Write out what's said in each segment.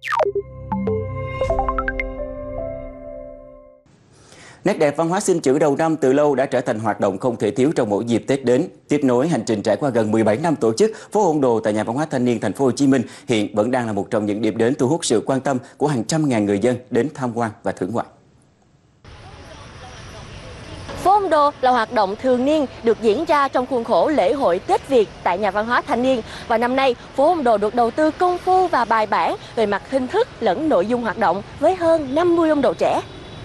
Nét đẹp văn hóa xin chữ đầu năm từ lâu đã trở thành hoạt động không thể thiếu trong mỗi dịp Tết đến. Tiếp nối hành trình trải qua gần 17 năm tổ chức, phố Ôn Đồ tại Nhà văn hóa Thanh niên Thành phố Hồ Chí Minh hiện vẫn đang là một trong những điểm đến thu hút sự quan tâm của hàng trăm ngàn người dân đến tham quan và thưởng ngoạn. Phố Ôn Đồ là hoạt động thường niên được diễn ra trong khuôn khổ lễ hội Tết Việt tại Nhà văn hóa Thanh niên. Và năm nay, phố Ôn Đồ được đầu tư công phu và bài bản về mặt hình thức lẫn nội dung hoạt động với hơn 50 ông đồ trẻ.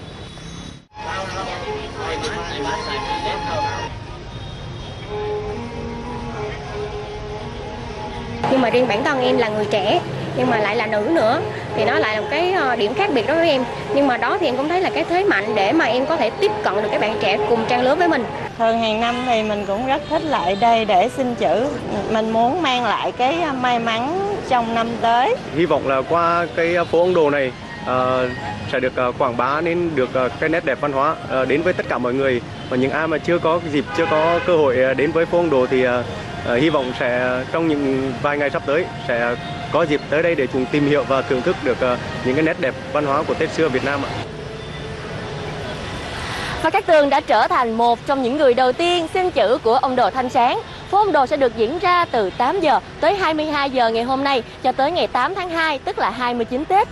Nhưng mà riêng bản thân em là người trẻ nhưng mà lại là nữ nữa thì nó lại là một cái điểm khác biệt đối với em. Nhưng mà đó thì em cũng thấy là cái thế mạnh để mà em có thể tiếp cận được các bạn trẻ cùng trang lứa với mình. Thường hàng năm thì mình cũng rất thích lại đây để xin chữ. Mình muốn mang lại cái may mắn trong năm tới. Hy vọng là qua cái phố Ôn Đồ này sẽ được quảng bá nên được cái nét đẹp văn hóa đến với tất cả mọi người. Và những ai mà chưa có cơ hội đến với phố Ôn Đồ thì hy vọng sẽ trong những vài ngày sắp tới sẽ có dịp tới đây để chúng tìm hiểu và thưởng thức được những cái nét đẹp văn hóa của Tết xưa Việt Nam ạ. Và Cát Tường đã trở thành một trong những người đầu tiên xin chữ của ông Đồ Thanh Sáng. Phố Ôn Đồ sẽ được diễn ra từ 8 giờ tới 22 giờ ngày hôm nay cho tới ngày 8 tháng 2, tức là 29 Tết.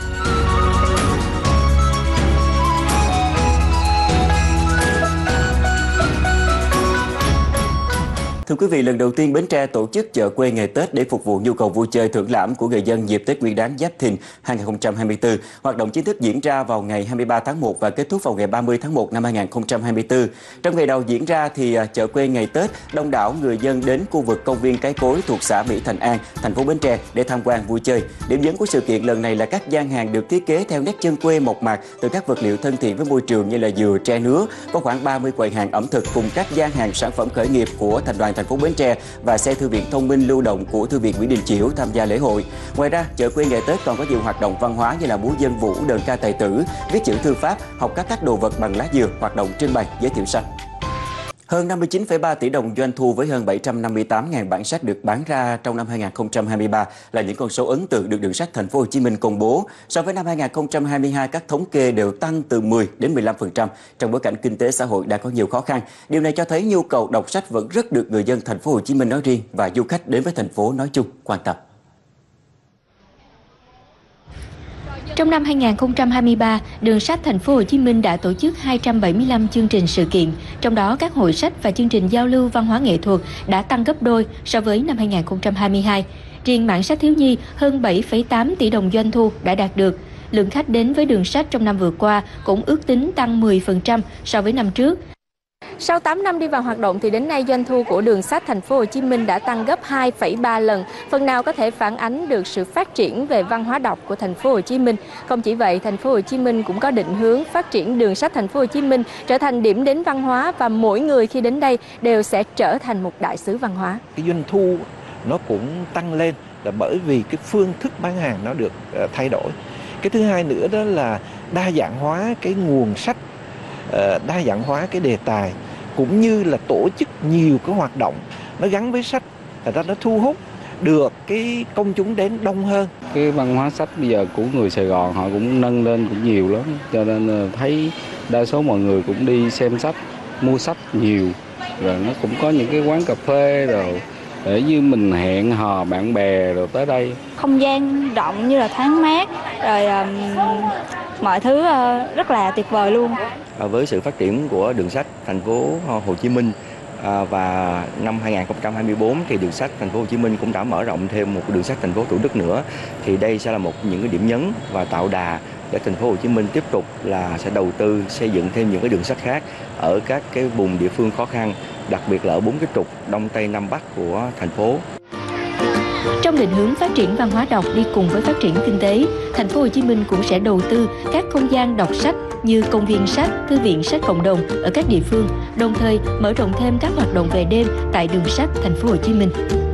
Thưa quý vị, lần đầu tiên Bến Tre tổ chức chợ quê ngày Tết để phục vụ nhu cầu vui chơi thưởng lãm của người dân dịp Tết Nguyên đán Giáp Thìn 2024. Hoạt động chính thức diễn ra vào ngày 23 tháng 1 và kết thúc vào ngày 30 tháng 1 năm 2024. Trong ngày đầu diễn ra thì chợ quê ngày Tết, đông đảo người dân đến khu vực công viên Cái Cối thuộc xã Mỹ Thành An, thành phố Bến Tre để tham quan vui chơi. Điểm nhấn của sự kiện lần này là các gian hàng được thiết kế theo nét chân quê mộc mạc từ các vật liệu thân thiện với môi trường như là dừa, tre nứa. Có khoảng 30 quầy hàng ẩm thực cùng các gian hàng sản phẩm khởi nghiệp của Thành đoàn thành phố Bến Tre và xe thư viện thông minh lưu động của Thư viện Nguyễn Đình Chiểu tham gia lễ hội. Ngoài ra, chợ quê ngày Tết còn có nhiều hoạt động văn hóa như là múa dân vũ, đờn ca tài tử, viết chữ thư pháp, học các đồ vật bằng lá dừa, hoạt động trưng bày, giới thiệu sách. Hơn 59,3 tỷ đồng doanh thu với hơn 758.000 bản sách được bán ra trong năm 2023 là những con số ấn tượng được Đường sách Thành phố Hồ Chí Minh công bố. So với năm 2022, các thống kê đều tăng từ 10 đến 15% trong bối cảnh kinh tế xã hội đang có nhiều khó khăn. Điều này cho thấy nhu cầu đọc sách vẫn rất được người dân Thành phố Hồ Chí Minh nói riêng và du khách đến với thành phố nói chung quan tâm. Trong năm 2023, Đường sách Thành phố Hồ Chí Minh đã tổ chức 275 chương trình sự kiện, trong đó các hội sách và chương trình giao lưu văn hóa nghệ thuật đã tăng gấp đôi so với năm 2022. Riêng mảng sách thiếu nhi, hơn 7,8 tỷ đồng doanh thu đã đạt được. Lượng khách đến với Đường sách trong năm vừa qua cũng ước tính tăng 10% so với năm trước. Sau 8 năm đi vào hoạt động thì đến nay doanh thu của Đường sách Thành phố Hồ Chí Minh đã tăng gấp 2,3 lần, phần nào có thể phản ánh được sự phát triển về văn hóa đọc của Thành phố Hồ Chí Minh. Không chỉ vậy, Thành phố Hồ Chí Minh cũng có định hướng phát triển Đường sách Thành phố Hồ Chí Minh trở thành điểm đến văn hóa và mỗi người khi đến đây đều sẽ trở thành một đại sứ văn hóa. Cái doanh thu nó cũng tăng lên là bởi vì cái phương thức bán hàng nó được thay đổi. Cái thứ hai nữa đó là đa dạng hóa cái nguồn sách, đa dạng hóa cái đề tài, cũng như là tổ chức nhiều cái hoạt động nó gắn với sách, ra nó thu hút được cái công chúng đến đông hơn. Cái văn hóa sách bây giờ của người Sài Gòn họ cũng nâng lên cũng nhiều lắm, cho nên thấy đa số mọi người cũng đi xem sách, mua sách nhiều, rồi nó cũng có những cái quán cà phê rồi để như mình hẹn hò bạn bè rồi tới đây. Không gian rộng như là thoáng mát, rồi mọi thứ rất là tuyệt vời luôn. Với sự phát triển của Đường sách Thành phố Hồ Chí Minh và năm 2024 thì Đường sách Thành phố Hồ Chí Minh cũng đã mở rộng thêm một Đường sách Thành phố Thủ Đức nữa, thì đây sẽ là những cái điểm nhấn và tạo đà để Thành phố Hồ Chí Minh tiếp tục là sẽ đầu tư xây dựng thêm những cái đường sách khác ở các cái vùng địa phương khó khăn, đặc biệt là ở 4 cái trục Đông Tây Nam Bắc của thành phố. Trong định hướng phát triển văn hóa đọc đi cùng với phát triển kinh tế, Thành phố Hồ Chí Minh cũng sẽ đầu tư các không gian đọc sách như công viên sách, thư viện sách cộng đồng ở các địa phương, đồng thời mở rộng thêm các hoạt động về đêm tại Đường sách Thành phố Hồ Chí Minh.